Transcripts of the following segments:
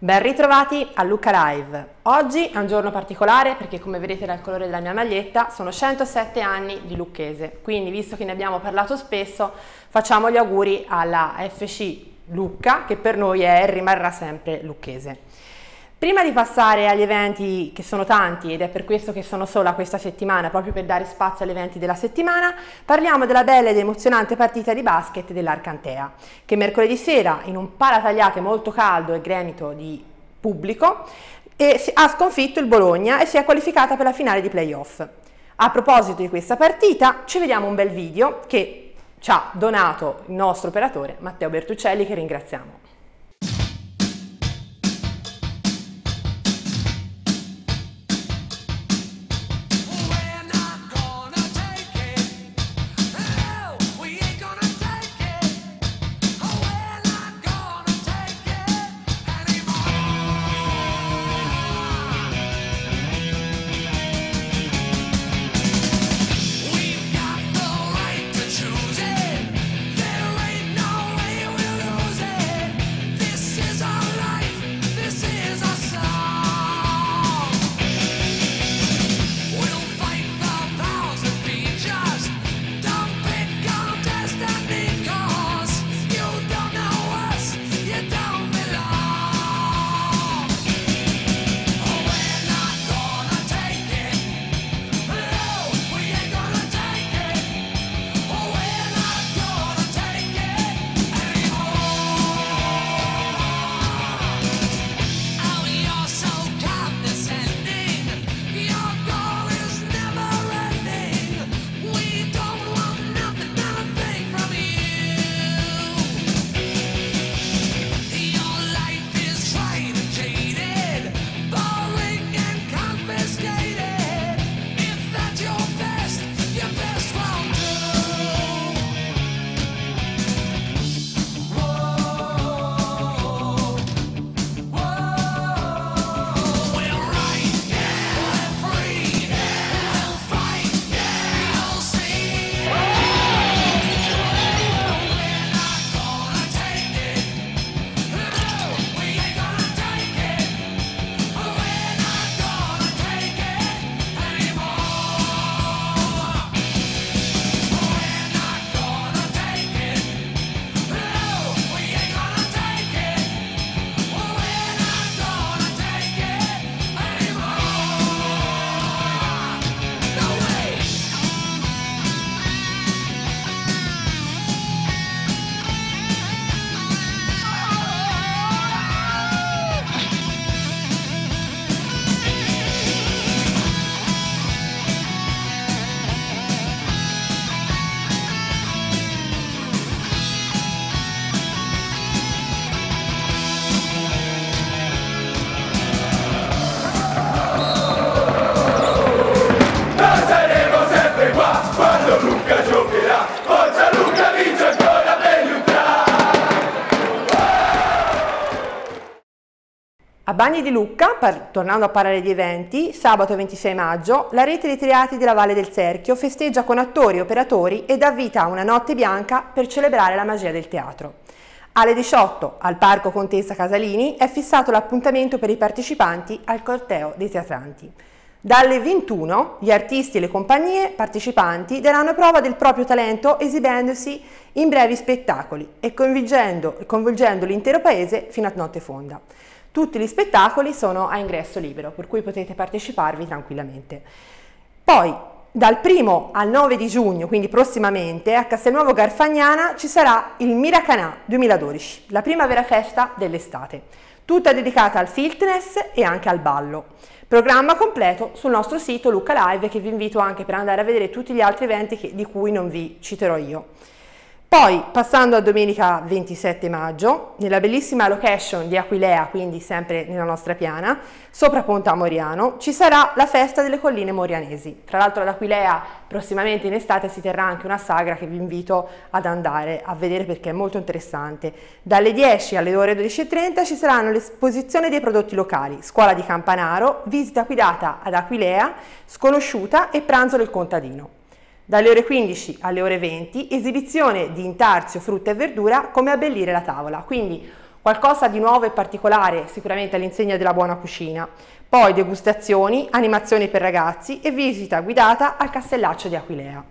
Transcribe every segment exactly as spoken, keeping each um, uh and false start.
Ben ritrovati a Lucca Live. Oggi è un giorno particolare perché, come vedete dal colore della mia maglietta, sono centosette anni di Lucchese, quindi visto che ne abbiamo parlato spesso facciamo gli auguri alla F C Lucca, che per noi è e rimarrà sempre lucchese. Prima di passare agli eventi, che sono tanti ed è per questo che sono sola questa settimana, proprio per dare spazio agli eventi della settimana, parliamo della bella ed emozionante partita di basket dell'Arcantea, che mercoledì sera, in un paratagliate molto caldo e gremito di pubblico, ha sconfitto il Bologna e si è qualificata per la finale di playoff. A proposito di questa partita, ci vediamo un bel video che ci ha donato il nostro operatore Matteo Bertuccelli, che ringraziamo. A Bagni di Lucca, per, tornando a parlare di eventi, sabato ventisei maggio, la rete dei teatri della Valle del Serchio festeggia con attori e operatori e dà vita a una notte bianca per celebrare la magia del teatro. Alle diciotto, al Parco Contessa Casalini, è fissato l'appuntamento per i partecipanti al corteo dei teatranti. Dalle ventuno, gli artisti e le compagnie partecipanti daranno prova del proprio talento esibendosi in brevi spettacoli e coinvolgendo, coinvolgendo l'intero paese fino a notte fonda. Tutti gli spettacoli sono a ingresso libero, per cui potete parteciparvi tranquillamente. Poi, dal primo al nove di giugno, quindi prossimamente, a Castelnuovo Garfagnana ci sarà il Miracanà duemiladodici, la prima vera festa dell'estate, tutta dedicata al fitness e anche al ballo. Programma completo sul nostro sito Lucca Live, che vi invito anche per andare a vedere tutti gli altri eventi che, di cui non vi citerò io. Poi, passando a domenica ventisette maggio, nella bellissima location di Aquilea, quindi sempre nella nostra piana, sopra Ponte Moriano, ci sarà la festa delle colline morianesi. Tra l'altro ad Aquilea prossimamente in estate si terrà anche una sagra che vi invito ad andare a vedere perché è molto interessante. Dalle dieci alle ore dodici e trenta ci saranno l'esposizione dei prodotti locali, scuola di Campanaro, visita guidata ad Aquilea, sconosciuta e pranzo del contadino. Dalle ore quindici alle ore venti, esibizione di intarsio, frutta e verdura, come abbellire la tavola. Quindi Qualcosa di nuovo e particolare sicuramente all'insegna della buona cucina. Poi degustazioni, animazioni per ragazzi e visita guidata al Castellaccio di Aquilea.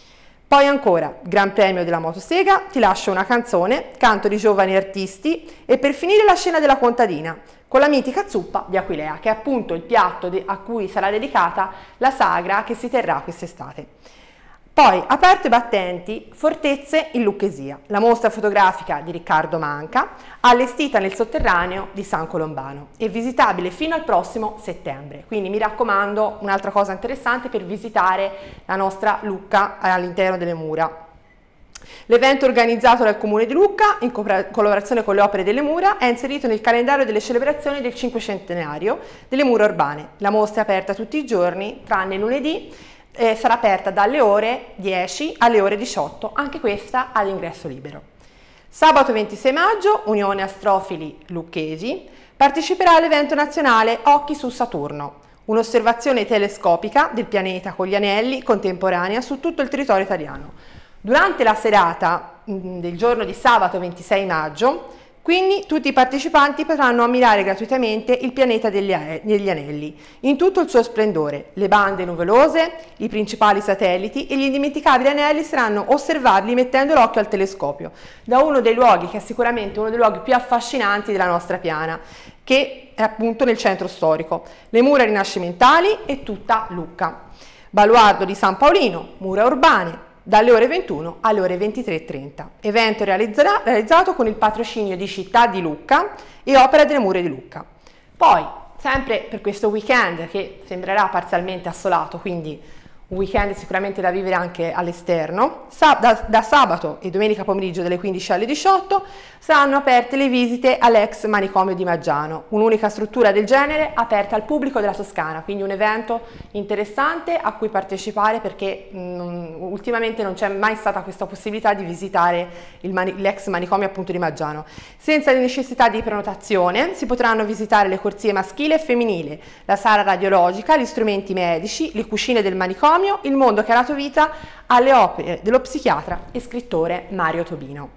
Poi ancora, Gran Premio della Motosega, Ti lascio una canzone, canto di giovani artisti e per finire la scena della contadina, con la mitica zuppa di Aquilea, che è appunto il piatto a cui sarà dedicata la sagra che si terrà quest'estate. Poi, aperto e battenti, Fortezze in Lucchesia, la mostra fotografica di Riccardo Manca, allestita nel sotterraneo di San Colombano e visitabile fino al prossimo settembre. Quindi mi raccomando, un'altra cosa interessante per visitare la nostra Lucca all'interno delle mura. L'evento organizzato dal Comune di Lucca, in collaborazione con le Opere delle Mura, è inserito nel calendario delle celebrazioni del cinquecentenario delle mura urbane. La mostra è aperta tutti i giorni, tranne lunedì, Eh, sarà aperta dalle ore dieci alle ore diciotto, anche questa all'ingresso libero. Sabato ventisei maggio, Unione Astrofili Lucchesi parteciperà all'evento nazionale Occhi su Saturno, un'osservazione telescopica del pianeta con gli anelli contemporanea su tutto il territorio italiano. Durante la serata mh, del giorno di sabato ventisei maggio, quindi tutti i partecipanti potranno ammirare gratuitamente il pianeta degli, degli anelli, in tutto il suo splendore. Le bande nuvolose, i principali satelliti e gli indimenticabili anelli saranno osservabili mettendo l'occhio al telescopio, da uno dei luoghi che è sicuramente uno dei luoghi più affascinanti della nostra piana, che è appunto nel centro storico. Le mura rinascimentali e tutta Lucca. Baluardo di San Paolino, mura urbane, dalle ore ventuno alle ore ventitré e trenta. Evento realizzato con il patrocinio di Città di Lucca e Opera delle Mura di Lucca. Poi, sempre per questo weekend che sembrerà parzialmente assolato, quindi un weekend sicuramente da vivere anche all'esterno, da, da sabato e domenica pomeriggio dalle quindici alle diciotto saranno aperte le visite all'ex manicomio di Maggiano, un'unica struttura del genere aperta al pubblico della Toscana, quindi un evento interessante a cui partecipare perché mh, ultimamente non c'è mai stata questa possibilità di visitare mani, l'ex manicomio appunto di Maggiano. Senza necessità di prenotazione si potranno visitare le corsie maschile e femminile, la sala radiologica, gli strumenti medici, le cucine del manicomio, il mondo che ha dato vita alle opere dello psichiatra e scrittore Mario Tobino.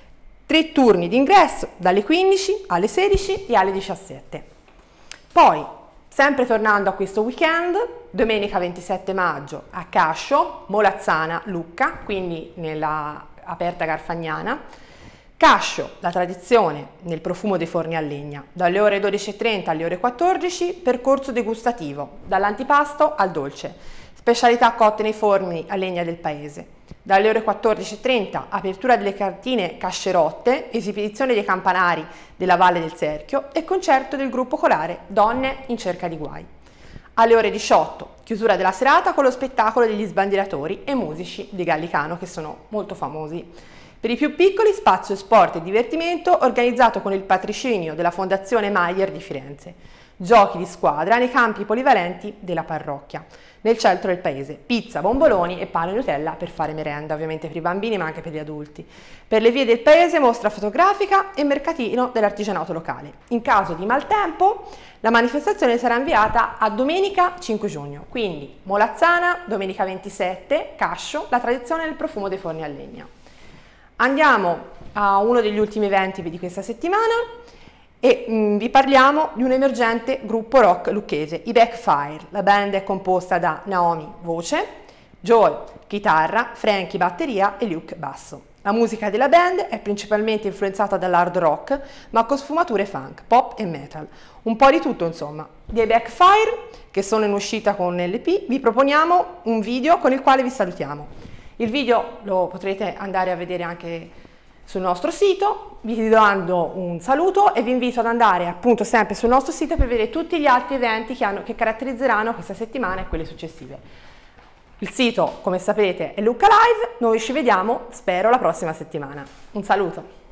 Tre turni di ingresso dalle quindici alle sedici e alle diciassette. Poi, sempre tornando a questo weekend, domenica ventisette maggio a Cascio, Molazzana, Lucca, quindi nella aperta Garfagnana. Cascio, la tradizione nel profumo dei forni a legna, dalle ore dodici e trenta alle ore quattordici, percorso degustativo, dall'antipasto al dolce. Specialità cotte nei forni a legna del paese. Dalle ore quattordici e trenta, apertura delle cantine Cascerotte, esibizione dei campanari della Valle del Serchio e concerto del gruppo corale Donne in cerca di guai. Alle ore diciotto, chiusura della serata con lo spettacolo degli sbandieratori e musici di Gallicano, che sono molto famosi. Per i più piccoli, spazio sport e divertimento organizzato con il patrocinio della Fondazione Maier di Firenze. Giochi di squadra nei campi polivalenti della parrocchia. Nel centro del paese, pizza, bomboloni e pane Nutella per fare merenda, ovviamente per i bambini ma anche per gli adulti. Per le vie del paese, mostra fotografica e mercatino dell'artigianato locale. In caso di maltempo, la manifestazione sarà inviata a domenica cinque giugno, quindi Molazzana, domenica ventisette, Cascio, la tradizione del profumo dei forni a legna. Andiamo a uno degli ultimi eventi di questa settimana e mh, vi parliamo di un emergente gruppo rock lucchese, i Backfire. La band è composta da Naomi voce, Joel chitarra, Frankie batteria e Luke basso. La musica della band è principalmente influenzata dall'hard rock, ma con sfumature funk, pop e metal. Un po' di tutto insomma. Dei Backfire, che sono in uscita con L P, vi proponiamo un video con il quale vi salutiamo. Il video lo potrete andare a vedere anche sul nostro sito, vi do un saluto e vi invito ad andare appunto sempre sul nostro sito per vedere tutti gli altri eventi che, hanno, che caratterizzeranno questa settimana e quelle successive. Il sito, come sapete, è Lucca Live, noi ci vediamo, spero, la prossima settimana. Un saluto!